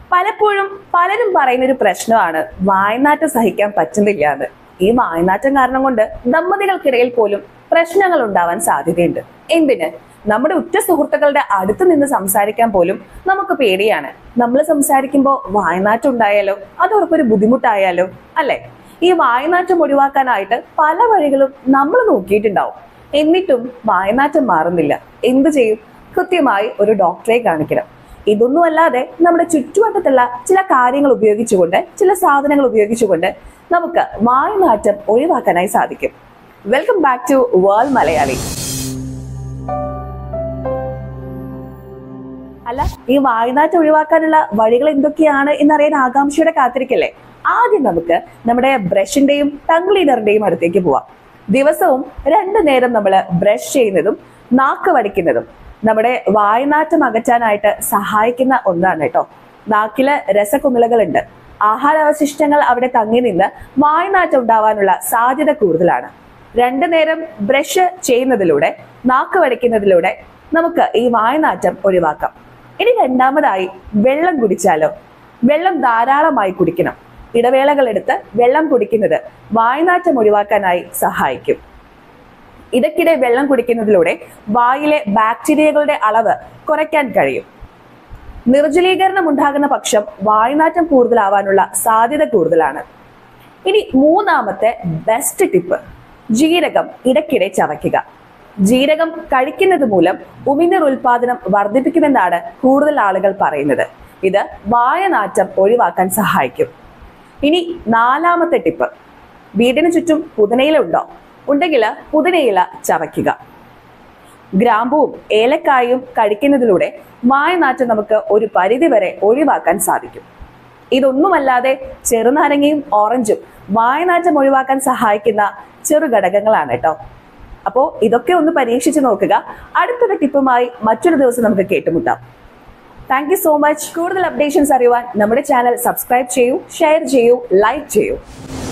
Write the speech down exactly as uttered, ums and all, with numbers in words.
പലപ്പോഴും പലരും പറയുന്ന ഒരു പ്രശ്നമാണ് വായ്നാറ്റം സഹിക്കാൻ പറ്റുന്നില്ല എന്ന്. ഈ വായ്നാറ്റം കാരണം കൊണ്ട് ദമ്പതികൾക്കിടയിൽ പോലും പ്രശ്നങ്ങൾ ഉണ്ടാവാൻ സാധ്യതയുണ്ട്. എന്തിന്? നമ്മുടെ ഉറ്റ സുഹൃത്തുക്കളുടെ അടുത്ത് നിന്ന് സംസാരിക്കാൻ പോലും നമുക്ക് പേടിയാണ്. നമ്മൾ സംസാരിക്കുമ്പോൾ വായ്നാറ്റം ഉണ്ടായാലോ, അത് അവർക്കൊരു ബുദ്ധിമുട്ടായാലോ, അല്ലെ? ഈ വായ്നാറ്റം ഒഴിവാക്കാനായിട്ട് പല വഴികളും നമ്മൾ നോക്കിയിട്ടുണ്ടാവും. എന്നിട്ടും വായ്നാറ്റം മാറുന്നില്ല. എന്ത് ചെയ്യും? കൃത്യമായി ഒരു ഡോക്ടറെ കാണിക്കണം. ഇതൊന്നും അല്ലാതെ നമ്മുടെ ചുറ്റുവട്ടത്തുള്ള ചില കാര്യങ്ങൾ ഉപയോഗിച്ചുകൊണ്ട്, ചില സാധനങ്ങൾ ഉപയോഗിച്ചുകൊണ്ട് നമുക്ക് വായ്നാറ്റം ഒഴിവാക്കാനായി സാധിക്കും. Welcome back to World Malayali. അല്ല, ഈ വായ്നാറ്റം ഒഴിവാക്കാനുള്ള വഴികൾ എന്തൊക്കെയാണ് എന്നറിയാൻ ആകാംക്ഷയുടെ കാത്തിരിക്കല്ലേ? ആദ്യം നമുക്ക് നമ്മുടെ ബ്രഷിന്റെയും ടങ് ക്ലീനറിന്റെയും അടുത്തേക്ക് പോവാം. ദിവസവും രണ്ടു നേരം നമ്മൾ ബ്രഷ് ചെയ്യുന്നതും നാക്ക് വടിക്കുന്നതും നമ്മുടെ വായ്നാറ്റം അകറ്റാനായിട്ട് സഹായിക്കുന്ന ഒന്നാണ് കേട്ടോ. നാക്കില് രസകുമിളകളുണ്ട്. ആഹാരാവശിഷ്ടങ്ങൾ അവിടെ തങ്ങി നിന്ന് വായ്നാറ്റം ഉണ്ടാവാനുള്ള സാധ്യത കൂടുതലാണ്. രണ്ടു നേരം ബ്രഷ് ചെയ്യുന്നതിലൂടെ, നാക്ക് വടിക്കുന്നതിലൂടെ നമുക്ക് ഈ വായ്നാറ്റം ഒഴിവാക്കാം. ഇനി രണ്ടാമതായി വെള്ളം കുടിച്ചാലോ? വെള്ളം ധാരാളമായി കുടിക്കണം. ഇടവേളകൾ എടുത്ത് വെള്ളം കുടിക്കുന്നത് വായ്നാറ്റം ഒഴിവാക്കാനായി സഹായിക്കും. ഇടയ്ക്കിടെ വെള്ളം കുടിക്കുന്നതിലൂടെ വായിലെ ബാക്ടീരിയകളുടെ അളവ് കുറയ്ക്കാൻ കഴിയും. നിർജ്ജലീകരണം ഉണ്ടാകുന്ന പക്ഷം വായ്നാറ്റം കൂടുതലാവാനുള്ള സാധ്യത കൂടുതലാണ്. ഇനി മൂന്നാമത്തെ ബെസ്റ്റ് ടിപ്പ്, ജീരകം ഇടയ്ക്കിടെ ചവയ്ക്കുക. ജീരകം കഴിക്കുന്നത് മൂലം ഉമിനീർ ഉൽപാദനം വർദ്ധിപ്പിക്കുമെന്നാണ് കൂടുതൽ ആളുകൾ പറയുന്നത്. ഇത് വായനാറ്റം ഒഴിവാക്കാൻ സഹായിക്കും. ഇനി നാലാമത്തെ ടിപ്പ്, വീടിന് ചുറ്റും പുതിനയില ഉണ്ടോ? ഉണ്ടെങ്കിൽ പുതിനയില ചവയ്ക്കുക. ഗ്രാമ്പുവും ഏലക്കായും കഴിക്കുന്നതിലൂടെ വായ്നാറ്റം നമുക്ക് ഒരു പരിധി വരെ ഒഴിവാക്കാൻ സാധിക്കും. ഇതൊന്നുമല്ലാതെ ചെറുനാരങ്ങയും ഓറഞ്ചും വായ്നാറ്റം ഒഴിവാക്കാൻ സഹായിക്കുന്ന ചെറു ഘടകങ്ങളാണ് കേട്ടോ. അപ്പോൾ ഇതൊക്കെ ഒന്ന് പരീക്ഷിച്ച് നോക്കുക. അടുത്തൊരു ടിപ്പുമായി മറ്റൊരു ദിവസം നമുക്ക് കേട്ടുമുട്ടാം. Thank you so much. കൂടുതൽ അപ്ഡേഷൻസ് അറിയുവാൻ നമ്മുടെ ചാനൽ സബ്സ്ക്രൈബ് ചെയ്യൂ, ഷെയർ ചെയ്യൂ, ലൈക്ക് ചെയ്യൂ.